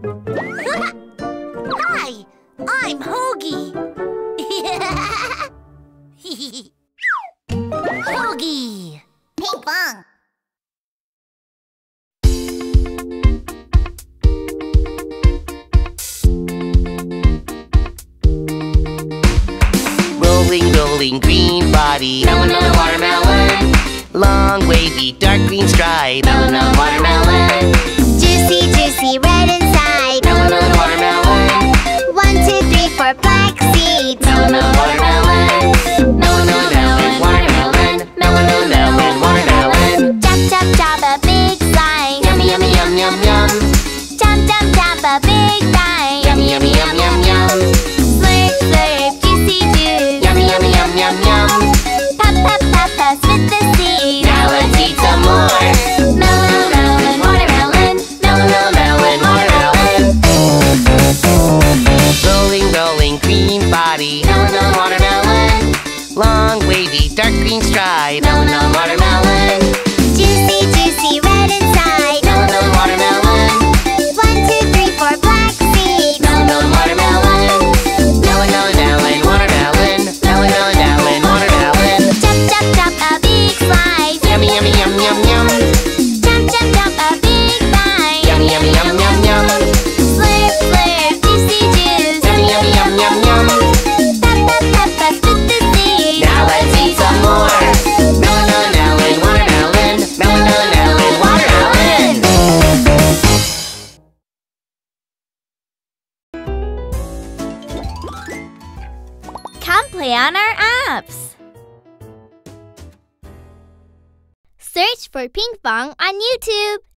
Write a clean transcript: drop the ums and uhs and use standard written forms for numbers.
Hi, I'm Hoagie. Hoagie. Pinkfong. Rolling, rolling, green body. Melon, melon, watermelon. Long, wavy, dark green stripe. Melon, melon, watermelon. Juicy, juicy, red inside. Melon, melon, watermelon. 1, 2, 3, 4 black seeds. Melon, melon, watermelon. Melon, melon, melon, watermelon. Melon, melon, melon, watermelon. Chop, chop, chop a big slice. Yummy, yummy, yum, yum, yum. Chop, chop, chop a big bite. Yummy, yummy, yum, yum, yum. Slurp, slurp, juicy juice. Yummy, yummy, yum, yum, yum. Pop, pop, pop, pop, spit the seeds. Now let's eat some more. Melon, melon, watermelon. Melon, melon, melon, watermelon. Rolling, rolling, green body. Melon, melon, watermelon. Long, wavy, dark green stripe. Melon, melon, watermelon. Juicy, juicy, red inside. Melon, melon, watermelon. 1, 2, 3, 4 black seeds. Melon, melon, watermelon. Melon, melon, melon, watermelon. Melon, melon, melon, watermelon. Chop, chop, chop a big slice. Yummy, yummy, yum, yum, yum. Chop, chop, chop a big bite. Yummy, yummy, yum, yum, yum. Slurp, slurp, juicy juice. Yummy, yummy, yum, yum, yum. Pop, pop, pop, pop, spit the seeds. Now let's eat some more. Melon, melon, melon, watermelon. Melon, melon, melon, watermelon. Come play on our apps. Search for Pinkfong on YouTube.